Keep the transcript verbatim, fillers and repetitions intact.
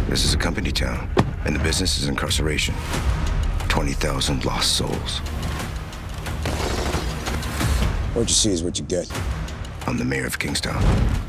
This is a company town, and the business is incarceration. twenty thousand lost souls. What you see is what you get. I'm the mayor of Kingstown.